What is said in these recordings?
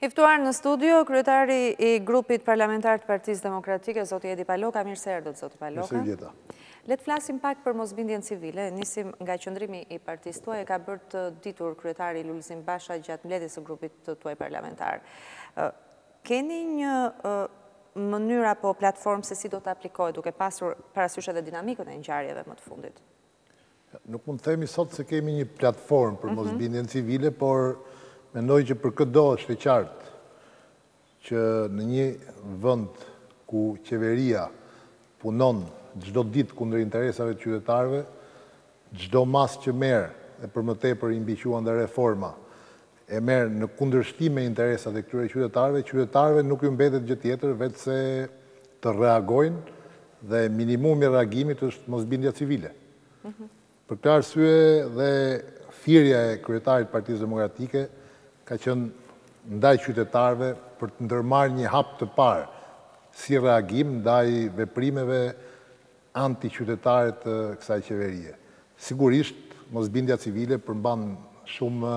Iftuar në studio, kryetari I grupit parlamentar të Partisë Demokratike, zoti Edi Paloka. Mirë se erdhët, zoti Paloka. Mirë se gjeta. Le të flasim pak për mosbindjen civile. Nisim nga qëndrimi I partisë tuaj, e ka bërë të ditur kryetari Lulzim Basha gjatë mbledhjes së grupit tuaj parlamentar. Keni një mënyrë apo platformë se si do të aplikohet, duke pasur parasysh edhe dinamikën e ngjarjeve më të fundit? Nuk mund të themi sot se kemi një platformë për mosbindjen civile, por mendoj që për këtë do është e qartë që në një vend ku qeveria punon çdo ditë kundër interesave të qytetarëve, çdo mas që merr e për më tepër I mbiquan dhe reforma e merr në kundërshtim me interesat e këtyre qytetarëve nuk ju mbetet gjë tjetër veç se të reagojnë dhe minimumi I reagimit është mosbindja civile. Për këtë arsye dhe thirrja e kryetarit të Partisë Demokratike ka qenë ndaj qytetarëve për të ndërmarrë një hap të parë si reagim ndaj veprimeve anti-qytetare të kësaj qeverie. Sigurisht, mosbindja civile përmban shumë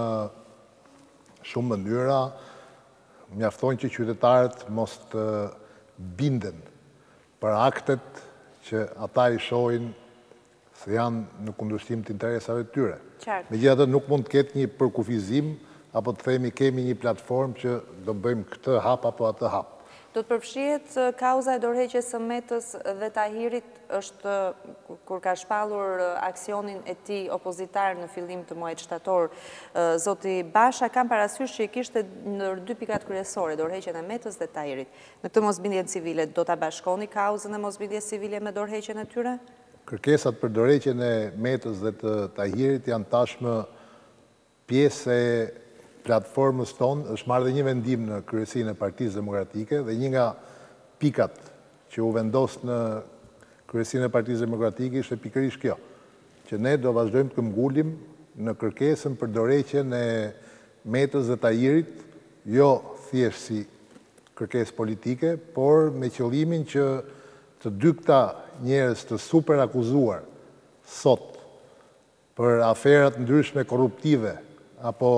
mënyra, mjafton që qytetarët mos të binden për aktet që ata I shohin se janë në kundërshtim të interesave të tyre. Megjithatë nuk mund të ketë një përkufizim apo të themi kemi një platformë që do bëjmë këtë hap apo atë hap. Do të përfshihet kauza e dorëheqjes së Metës dhe Tahirit është kur ka shpallur aksionin e tij opozitar në fillim të muajit shtator. Zoti Basha kam parasysh që I kishte ndër dy pikat kryesore, dorëheqjen e Metës dhe Tahirit. Në këtë mosbindje civile do ta bashkoni kauzën e mosbindjes civile me dorëheqjen e tyre? Kërkesat për dorëheqjen e Metës dhe të Tahirit janë tashmë pjesë e platformës tonë, është marrë dhe një vendim në kryesinë e Partisë Demokratike dhe një nga pikat që u vendos në kryesinë e Partisë Demokratike ishte pikërisht kjo, që ne do vazhdojmë të këmbgullim në kërkesën për dorëheqjen e Metës dhe Tahirit, jo thjesht si kërkesë politike, por me qëllimin që të dy këta njerëz të super akuzuar sot për aferat ndryshme korruptive apo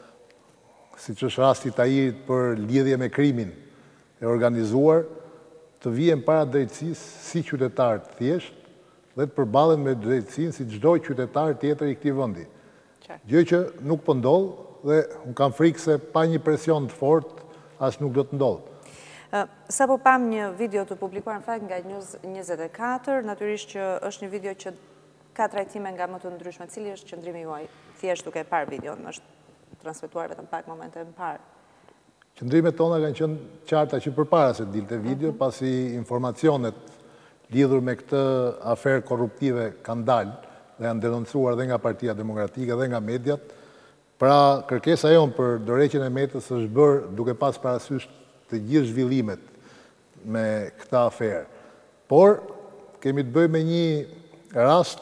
siç është rasti I Tahirit për lidhje me krimin e organizuar, të vijen para drejtësisë si qytetar të thjesht dhe të përballen me drejtësinë si çdo qytetar tjetër I këtij vendi. Gjë që nuk po ndodh dhe un kam frikë se pa një presion të fortë as nuk do të ndodhë. Sapo pam një video të publikuar në fakt nga News 24, natyrisht që është një video që ka trajtime nga më të ndryshme. Cili është qëndrimi juaj? Thjesht duke parë videon, është transmetuar vetëm pak momente më parë. Qëndrimet tona kanë qenë qarta që përpara se dilte video, pasi informacionet lidhur me këtë aferë korruptive kanë dalë dhe janë denoncuar dhe nga Partia Demokratike dhe nga mediat. Pra, kërkesa jonë për dorëheqjen e Metës është bërë duke pas parasysh të gjithë zhvillimet me këtë aferë. Por, kemi të bëjmë me një rast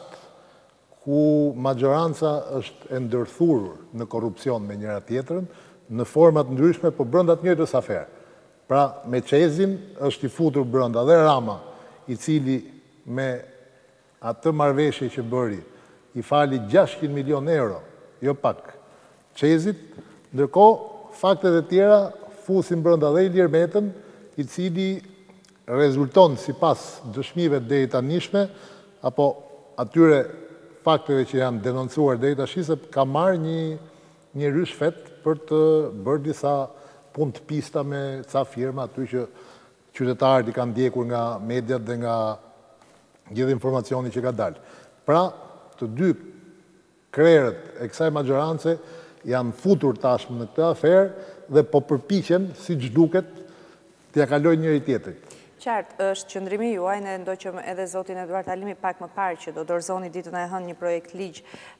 ku majoranca është e ndërthurur në korrupsion me njëra tjetrën, në format ndryshme, po brenda të njëjtës aferë. Pra, me Qezin është I futur brenda dhe Rama, I cili me atë marrëveshje që bëri, I fali 600 milion euro, jo pak, Qezit, ndërkohë faktet e tjera fusin brenda dhe Ilir Metën, I cili rezulton sipas dëshmive deri tanishme, apo atyre fakteve që janë denoncuar deri tash se ka marrë një rishfet për të bërë disa punë të pista me ca firma aty që qytetarët I kanë ndjekur nga mediat dhe nga gjithë informacioni që ka dalë. Pra, të dy krerët e kësaj majoranse janë futur tashmë në këtë aferë dhe po përpiqen, siç duket, t'ia kalojnë njëri tjetrit. Qartë, është qëndrimi juaj, ne ndoqëm edhe zotin Eduard Halimi pak më parë që do dorëzoni ditën e hënë një projekt ligj,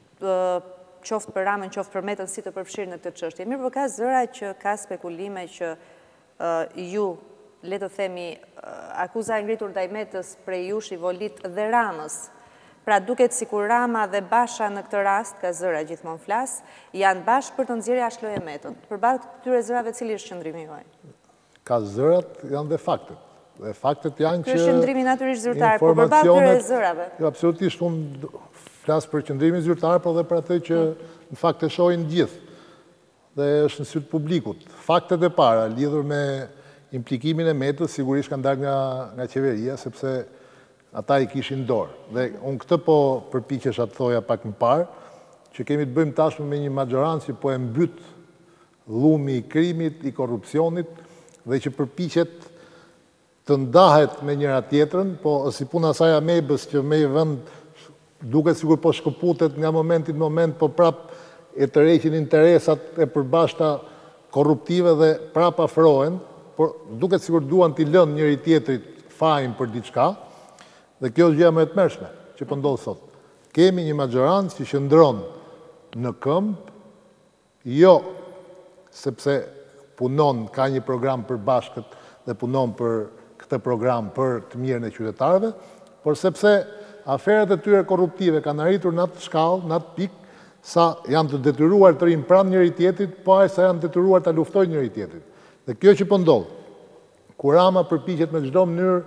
qoftë për Ramën, qoftë për Metën, si të përfshirë në këtë çështje. Mirë, por ka zëra që ka spekulime që ju, le të themi, akuza e ngritur ndaj Metës prej jush I Volit dhe Ramës. Pra duket sikur Rama dhe Basha në këtë rast, ka zëra gjithmonë flas, janë bashkë për të nxjerrë ashtlojë Metën. Përballë këtyre zërave, cili është qëndrimi juaj? Ka zërat, janë dhe faktet. Dhe faktet janë që qëndrimi natyrisht zyrtar, por përballë këtyre zërave. Jo, absolutisht unë flas për qëndrimin zyrtar, por edhe për atë që në fakt e shohin gjithë. dhe është në sytë publikut. Faktet e para, lidhur me implikimin e metës, sigurisht kanë dalë nga qeveria, sepse ata i kishin dorë. Dhe unë këtë po përpiqesha të thoja pak më parë, që kemi të bëjmë tashmë me një majorancë që po e mbyt llumi i krimit, i korrupsionit, dhe që përpiqet të ndahet me njëra tjetrën, po si puna saj amebës që me i vend duket sikur po shkëputet nga momenti në moment, po prap e të rejqin interesat e përbashkëta korruptive dhe prap afrohen, por duket sikur duan t'i lënë njëri tjetrit fajin për diçka, dhe kjo është gjëja më e tmerrshme që po ndodh sot. Kemi një majorancë që qëndron në këmbë, jo sepse punon, ka një program për bashkët dhe punon për këtë program për të mirën e qytetarëve, por sepse aferet e tyre korruptive kanë arritur në atë shkallë, në atë pikë, sa janë të detyruar të rinë pranë njëri tjetrit, po aq sa janë detyruar të luftojnë njëri tjetrit. Dhe kjo që po ndodh, kur Rama përpiqet me çdo mënyrë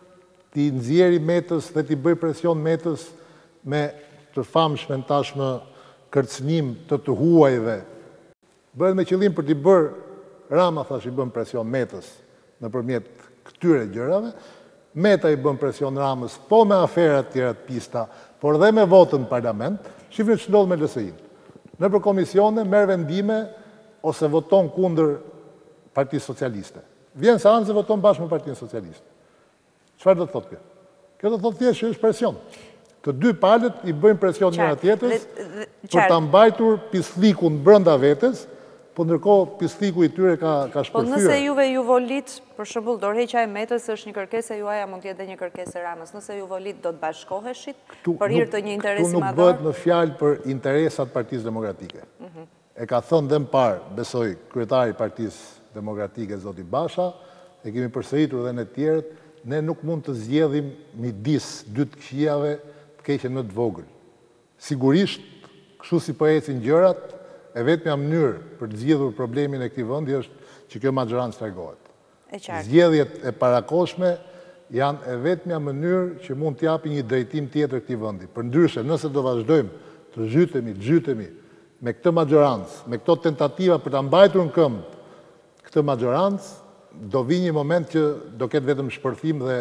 t'i nxjerrë metës dhe t'i bëj presion metës me të famshmen tashmë kërcënim të huajve, bëhet me qëllim për t'i bërë, Rama thash i bën presion metës nëpërmjet këtyre gjërave, Meta i bën presion Ramës, po me aferat tjera të pista, por dhe me votën në parlament, shifrin që ndodh me LSI-n. Në për komisione, merr vendime ose voton kundër Partisë Socialiste. Vjen seancë dhe voton bashkë me Partinë Socialiste. Çfarë do të thotë kjo? Kjo do të thotë thjesht që është presion. Të dy palët i bëjnë presion njëra tjetrës për ta mbajtur pisllikun brenda vetes, po ndërkohë pislliku i tyre ka shpërfyer. Po nëse juve ju volit, për shembull, dorëheqja e metës është një kërkesë juaja, mund të jetë edhe një kërkesë e Ramës. Nëse ju volit, do të bashkoheshit për hir të një interesi madhor? Tu nuk bëhet në fjalë për interesat Partisë Demokratike. E ka thënë dhe më parë, besoj, kryetari i Partisë Demokratike, zoti Basha, e kemi përsëritur edhe në tjerët, ne nuk mund të zgjedhim midis dy të këqijave të keqe në të vogël. Sigurisht, kështu si po ecin gjërat, e vetmja mënyrë për të zgjidhur problemin e këtij vendi është që kjo majorancë tregohet. Zgjedhjet e parakoshme janë e vetmja mënyrë që mund t'japi një drejtim tjetër këtij vendi. Përndryshe, nëse do vazhdojmë të zhytemi me këtë majorancë, me këto tentativa për ta mbajtur në këmbë këtë majorancë, do vi një moment që do ketë vetëm shpërthim dhe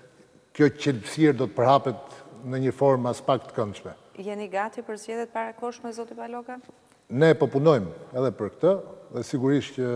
kjo qelbësirë do të përhapet në një formë as pak të këndshme. Jeni gati për zgjedhjet parakoshme, zoti Paloka? Ne po punojmë edhe për këtë, dhe sigurisht që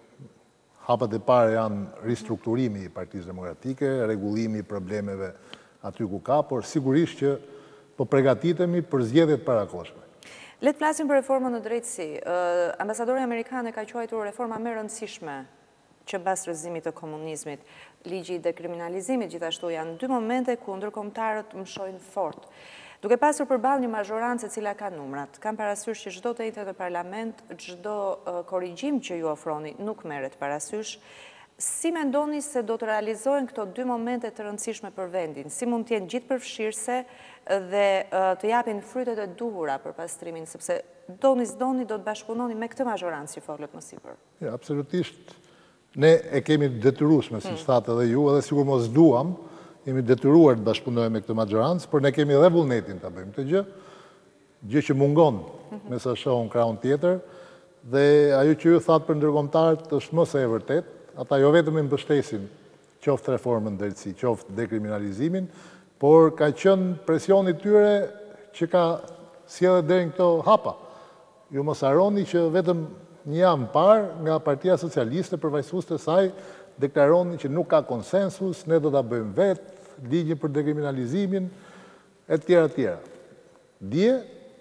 hapat e parë janë ristrukturimi i Partisë Demokratike, rregullimi i problemeve aty ku ka, por sigurisht që po përgatitemi për zgjedhjet parakoshme. Le të flasim për reformën në drejtësi. Ambasadori amerikan e ka quajtur reforma më e rëndësishme që mbas rrëzimit të komunizmit. Ligji i dekriminalizimit gjithashtu janë dy momente ku ndërkombëtarët mshojnë fort. Duke pasur përballë një majorancë e cila ka numrat, kam parasysh që çdo të ecë në parlament, çdo korrigjim që ju ofroni nuk merret parasysh. Si mendoni se do të realizohen këto dy momente të rëndësishme për vendin? Si mund të jenë gjithëpërfshirëse dhe të japin frytet e duhura për pastrimin, sepse doni s'doni do të bashkëpunoni me këtë majorancë që folët më sipër? Ja, absolutisht. Ne e kemi detyrueshme, siç thatë edhe ju, edhe sikur mos duam, jemi detyruar të bashkëpunojmë me këtë majorancë, por ne kemi edhe vullnetin ta bëjmë këtë gjë që mungon me sa shohun krahun tjetër, dhe ajo që ju thatë për ndërkombëtarët është më se e vërtet. Ata jo vetëm i mbështesin qoftë reformën drejtësi, qoftë dekriminalizimin, por ka qenë presioni tyre që ka sjellë deri në këto hapa. Ju mos harroni që vetëm një javë parë nga Partia Socialiste përfaqësues të saj deklaronin që nuk ka konsensus, ne do ta bëjmë vetë ligjin për dekriminalizimin e tjera tjera. Dje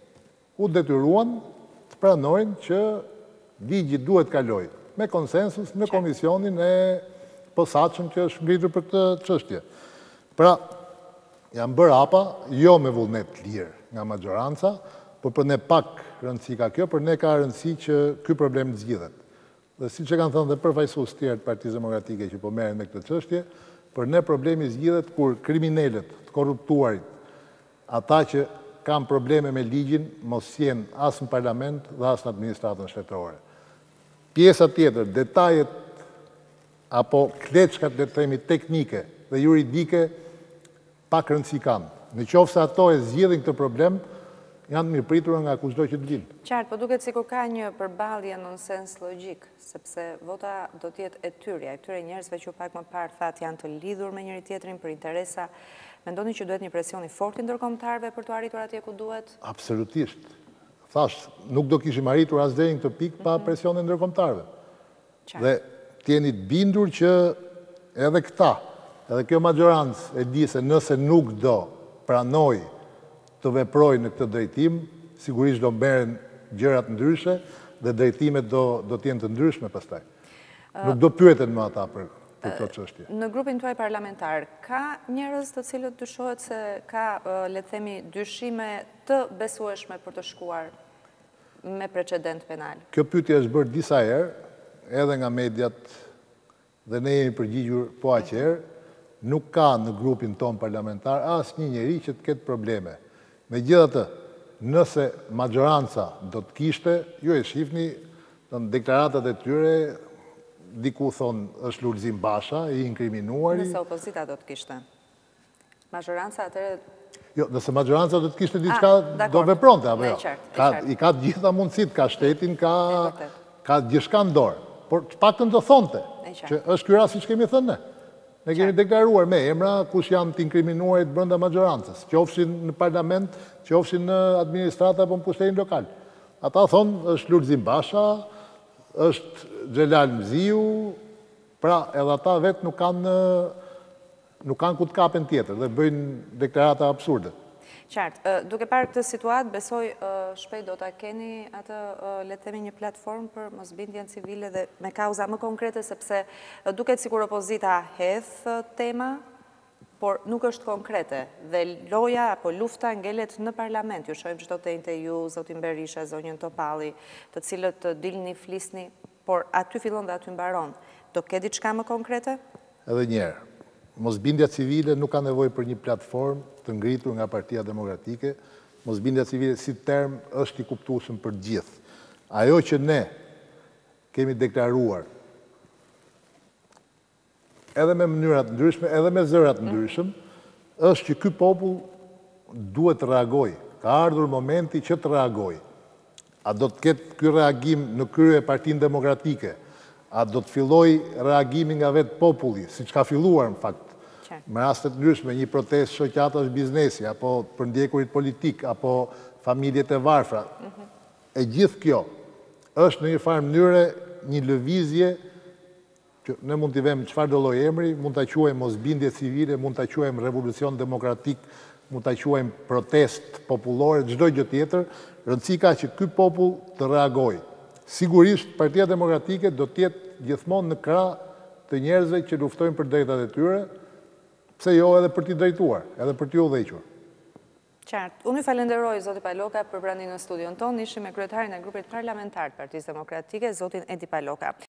u detyruan të pranojnë që ligji duhet kaloj me konsensus në komisionin e posaçëm që është ngritur për këtë çështje. Pra, janë bërë hapa, jo me vullnet lirë nga majoranca, por për ne pak rëndësi ka kjo, për ne ka rëndësi që ky problem të zgjidhet. Dhe siç e kanë thënë dhe përfaqësues tjerë të Partisë Demokratike që po merren me këtë çështje, për ne problemi zgjidhet kur kriminalët, të korruptuarit, ata që kanë probleme me ligjin, mos jenë as në parlament dhe as në administratën shtetërore. Pjesa tjetër, detajet apo kleçkat le të themi teknike dhe juridike pak rëndësi kanë. Në qoftë se ato e zgjidhin këtë problem, janë mirëpritura nga kushdo që të vinë. Qartë, po duket sikur ka një përballje në sens logjik, sepse vota do të jetë e këtyre njerëzve që pak më parë thatë janë të lidhur me njëri tjetrin për interesa. Mendoni që duhet një presion i fortë i ndërkombëtarëve për të arritur atje ku duhet? Absolutisht. Thash, nuk do kishim arritur as deri në këtë pikë pa presionin e ndërkombëtarëve. Dhe t'jeni të bindur që edhe këta, edhe kjo majorancë e di se nëse nuk do pranoj të veproj në këtë drejtim, sigurisht do mberen gjërat ndryshe dhe drejtimet do t'jenë të ndryshme pastaj. Nuk do pyeten më ata për këtë çështje. Në grupin tuaj parlamentar, ka njerëz të cilët dyshohet se ka, le të themi, dyshime të besueshme për të shkuar me precedent penal? Kjo pyetje është bërë disa herë, edhe nga mediat, dhe ne jemi përgjigjur po aq herë, nuk ka në grupin ton parlamentar asnjë njeri që të ketë probleme. Megjithatë, nëse majoranca do të kishte, ju e shihni në deklaratat e tyre, diku thonë është Lulzim Basha, i inkriminuari. Nëse opozita do të kishte. Majoranca atëre... Jo, nëse majoranca do të kishte diçka, do vepronte, apo jo? I ka të gjitha mundësit, ka shtetin, ka gjithçka në dorë. Por të paktën do thonte, që është ky rast siç kemi thënë ne. Ne kemi deklaruar me emra kush janë të inkriminuarit brenda majorancës, qofshin në parlament, qofshin në administratë apo në pushtetin lokal. Ata thonë është Lulzim Basha, është Xhelal Mziu, pra edhe ata vetë nuk kanë ku të kapen tjetër dhe bëjnë deklarata absurde. Qartë, duke parë këtë situatë, besoj shpejt do ta keni atë, le të themi, një platformë për mosbindjen civile dhe me kauza më konkrete, sepse duket sikur opozita hedh tema, por nuk është konkrete dhe loja apo lufta ngelet në parlament. Ju shohim çdo të njëjtë ju, zotin Berisha, zonjën Topalli, të cilët dilni flisni, por aty fillon dhe aty mbaron. Do ke diçka më konkrete? Edhe një herë, mosbindja civile nuk ka nevojë për një platformë të ngritur nga Partia Demokratike. Mosbindja civile si term është i kuptueshëm për gjithë. Ajo që ne kemi deklaruar edhe me mënyrat ndryshme, edhe me zërat ndryshëm, është që ky popull duhet të reagojë. Ka ardhur momenti që të reagojë. A do të ketë ky reagim në krye Partinë Demokratike? A do të filloj reagimi nga vetë populli, siç ka filluar në fakt, me rastet ndryshme, një protestë shoqatash biznesi, apo për ndjekurit politik, apo familjet e varfra. E gjithë kjo është në një farë mënyre një lëvizje që ne mund t'i vëmë çfarë do lloj emri, mund ta quajmë mosbindje civile, mund ta quajmë revolucion demokratik, mund ta quajmë protestë popullore, çdo gjë tjetër, rëndësi ka që ky popull të reagojë. Sigurisht, Partia Demokratike do të jetë gjithmonë në krah të njerëzve që luftojnë për drejtat e tyre, pse jo edhe për t'i drejtuar, edhe për t'i udhëhequr. Qartë. Unë ju falenderoj, zoti Paloka, për pranimin në studion tonë. Ishim me kryetarin e grupit parlamentar të Partisë Demokratike, zotin Edi Paloka.